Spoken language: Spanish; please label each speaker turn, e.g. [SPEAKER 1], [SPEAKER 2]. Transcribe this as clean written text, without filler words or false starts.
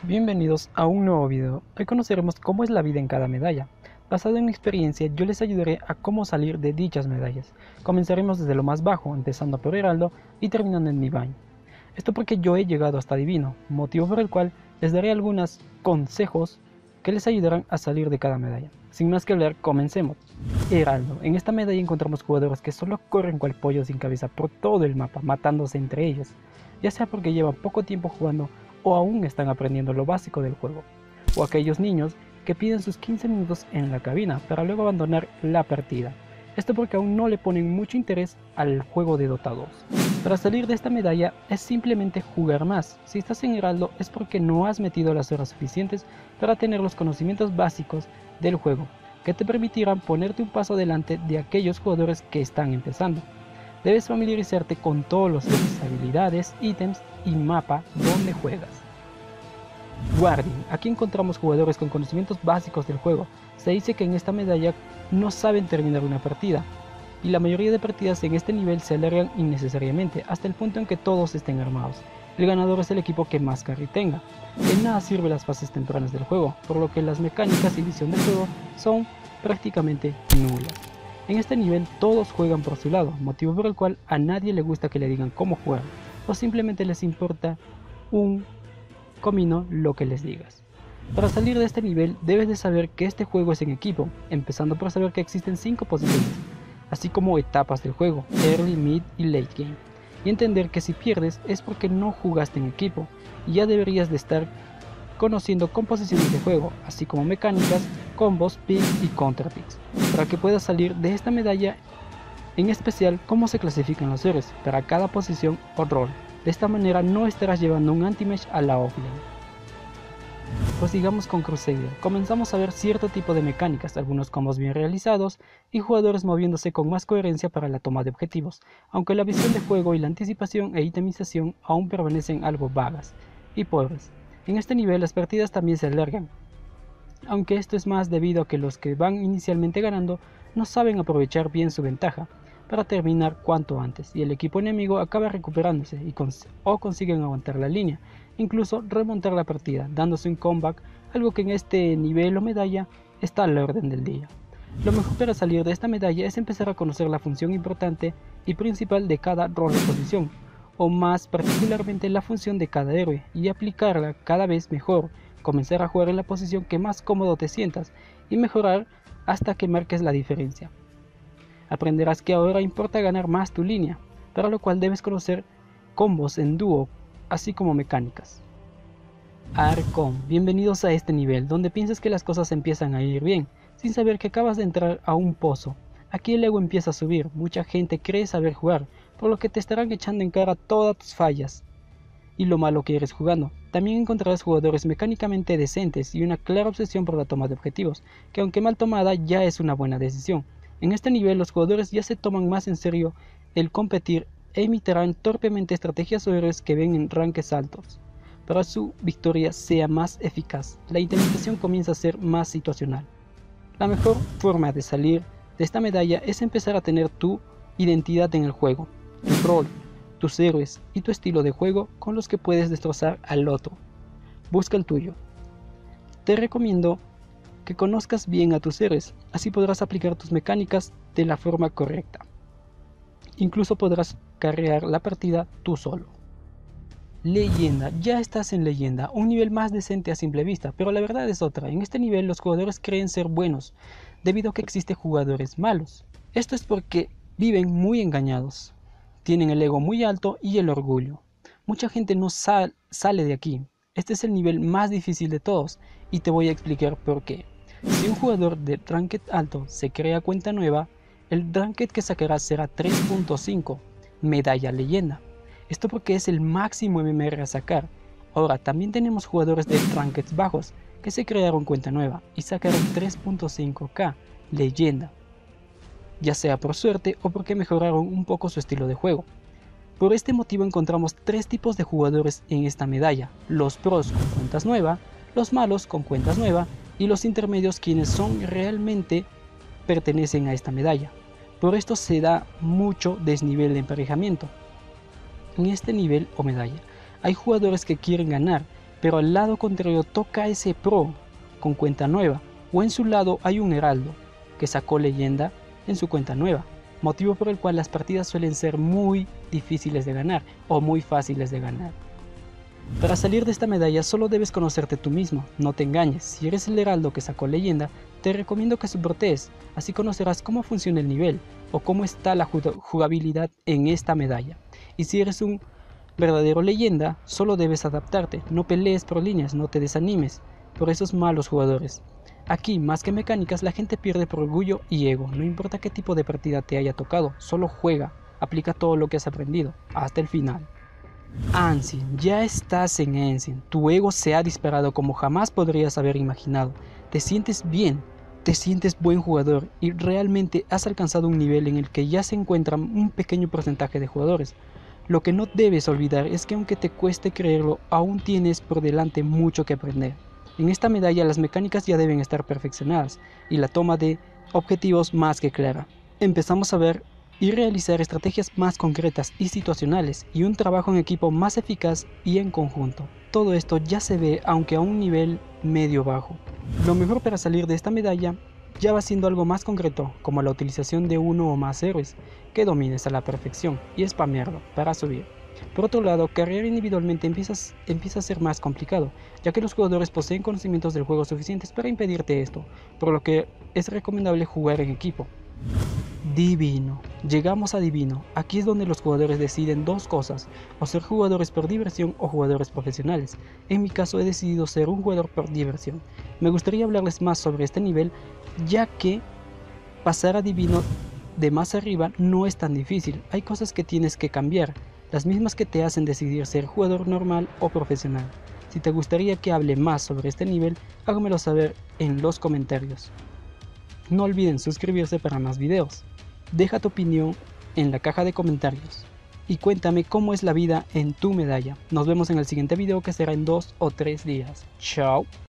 [SPEAKER 1] Bienvenidos a un nuevo video. Hoy conoceremos cómo es la vida en cada medalla. Basado en mi experiencia, yo les ayudaré a cómo salir de dichas medallas. Comenzaremos desde lo más bajo, empezando por Heraldo y terminando en Divine. Esto porque yo he llegado hasta Divino, motivo por el cual les daré algunos consejos que les ayudarán a salir de cada medalla. Sin más que hablar, comencemos. Heraldo. En esta medalla encontramos jugadores que solo corren cual pollo sin cabeza por todo el mapa, matándose entre ellos, ya sea porque llevan poco tiempo jugando o aún están aprendiendo lo básico del juego, o aquellos niños que piden sus 15 minutos en la cabina para luego abandonar la partida. Esto porque aún no le ponen mucho interés al juego de Dota 2. Para salir de esta medalla es simplemente jugar más. Si estás en Heraldo es porque no has metido las horas suficientes para tener los conocimientos básicos del juego, que te permitirán ponerte un paso adelante de aquellos jugadores que están empezando. Debes familiarizarte con todos los sets, habilidades, ítems y mapa donde juegas. Guardian. Aquí encontramos jugadores con conocimientos básicos del juego. Se dice que en esta medalla no saben terminar una partida, y la mayoría de partidas en este nivel se alargan innecesariamente hasta el punto en que todos estén armados. El ganador es el equipo que más carry tenga. De nada sirve las fases tempranas del juego, por lo que las mecánicas y visión del juego son prácticamente nulas. En este nivel todos juegan por su lado, motivo por el cual a nadie le gusta que le digan cómo jugar, o simplemente les importa un comino lo que les digas. Para salir de este nivel debes de saber que este juego es en equipo, empezando por saber que existen 5 posiciones, así como etapas del juego, early, mid y late game, y entender que si pierdes es porque no jugaste en equipo, y ya deberías de estar conociendo composiciones de juego, así como mecánicas, combos, picks y counter picks, para que puedas salir de esta medalla, en especial cómo se clasifican los héroes para cada posición o rol. De esta manera no estarás llevando un anti-match a la offlane. Pues sigamos con Crusader. Comenzamos a ver cierto tipo de mecánicas, algunos combos bien realizados y jugadores moviéndose con más coherencia para la toma de objetivos, aunque la visión de juego y la anticipación e itemización aún permanecen algo vagas y pobres. En este nivel las partidas también se alargan, aunque esto es más debido a que los que van inicialmente ganando no saben aprovechar bien su ventaja para terminar cuanto antes, y el equipo enemigo acaba recuperándose o consiguen aguantar la línea, incluso remontar la partida, dándose un comeback, algo que en este nivel o medalla está a la orden del día. Lo mejor para salir de esta medalla es empezar a conocer la función importante y principal de cada rol o posición, o más particularmente la función de cada héroe, y aplicarla cada vez mejor, comenzar a jugar en la posición que más cómodo te sientas y mejorar hasta que marques la diferencia. Aprenderás que ahora importa ganar más tu línea, para lo cual debes conocer combos en dúo, así como mecánicas. Arcon, bienvenidos a este nivel, donde piensas que las cosas empiezan a ir bien, sin saber que acabas de entrar a un pozo. Aquí el ego empieza a subir, mucha gente cree saber jugar, por lo que te estarán echando en cara todas tus fallas y lo malo que eres jugando. También encontrarás jugadores mecánicamente decentes y una clara obsesión por la toma de objetivos, que aunque mal tomada ya es una buena decisión. En este nivel los jugadores ya se toman más en serio el competir e imitarán torpemente estrategias o héroes que ven en ranques altos. Para su victoria sea más eficaz, la intimidación comienza a ser más situacional. La mejor forma de salir de esta medalla es empezar a tener tu identidad en el juego, tu rol, tus héroes y tu estilo de juego con los que puedes destrozar al otro. Busca el tuyo. Te recomiendo que conozcas bien a tus héroes, así podrás aplicar tus mecánicas de la forma correcta. Incluso podrás carrear la partida tú solo. Leyenda, ya estás en leyenda, un nivel más decente a simple vista, pero la verdad es otra. En este nivel los jugadores creen ser buenos, debido a que existen jugadores malos. Esto es porque viven muy engañados. Tienen el ego muy alto y el orgullo. Mucha gente no sale de aquí. Este es el nivel más difícil de todos y te voy a explicar por qué. Si un jugador de Ranked alto se crea cuenta nueva, el Ranked que sacará será 3.5, medalla leyenda. Esto porque es el máximo MMR a sacar. Ahora también tenemos jugadores de Rankeds bajos que se crearon cuenta nueva y sacaron 3.5k, leyenda, ya sea por suerte o porque mejoraron un poco su estilo de juego. Por este motivo encontramos tres tipos de jugadores en esta medalla: los pros con cuentas nuevas, los malos con cuentas nuevas y los intermedios, quienes son realmente pertenecen a esta medalla. Por esto se da mucho desnivel de emparejamiento. En este nivel o medalla hay jugadores que quieren ganar pero al lado contrario toca ese pro con cuenta nueva, o en su lado hay un heraldo que sacó leyenda en su cuenta nueva, motivo por el cual las partidas suelen ser muy difíciles de ganar o muy fáciles de ganar. Para salir de esta medalla solo debes conocerte tú mismo, no te engañes. Si eres el heraldo que sacó leyenda, te recomiendo que subrotees, así conocerás cómo funciona el nivel o cómo está la jugabilidad en esta medalla. Y si eres un verdadero leyenda, solo debes adaptarte, no pelees por líneas, no te desanimes por esos malos jugadores. Aquí, más que mecánicas, la gente pierde por orgullo y ego, no importa qué tipo de partida te haya tocado, solo juega, aplica todo lo que has aprendido, hasta el final. Anshin, ya estás en Enshin, tu ego se ha disparado como jamás podrías haber imaginado, te sientes bien, te sientes buen jugador y realmente has alcanzado un nivel en el que ya se encuentra un pequeño porcentaje de jugadores. Lo que no debes olvidar es que aunque te cueste creerlo, aún tienes por delante mucho que aprender. En esta medalla las mecánicas ya deben estar perfeccionadas y la toma de objetivos más que clara. Empezamos a ver y realizar estrategias más concretas y situacionales y un trabajo en equipo más eficaz y en conjunto. Todo esto ya se ve aunque a un nivel medio-bajo. Lo mejor para salir de esta medalla ya va siendo algo más concreto, como la utilización de uno o más héroes que domines a la perfección y spamearlo para subir. Por otro lado, carrear individualmente empieza a ser más complicado, ya que los jugadores poseen conocimientos del juego suficientes para impedirte esto, por lo que es recomendable jugar en equipo. Divino. Llegamos a Divino. Aquí es donde los jugadores deciden dos cosas, o ser jugadores por diversión o jugadores profesionales. En mi caso he decidido ser un jugador por diversión. Me gustaría hablarles más sobre este nivel, ya que pasar a Divino de más arriba no es tan difícil. Hay cosas que tienes que cambiar, las mismas que te hacen decidir ser jugador normal o profesional. Si te gustaría que hable más sobre este nivel, hágamelo saber en los comentarios. No olviden suscribirse para más videos. Deja tu opinión en la caja de comentarios y cuéntame cómo es la vida en tu medalla. Nos vemos en el siguiente video que será en 2 o 3 días. Chao.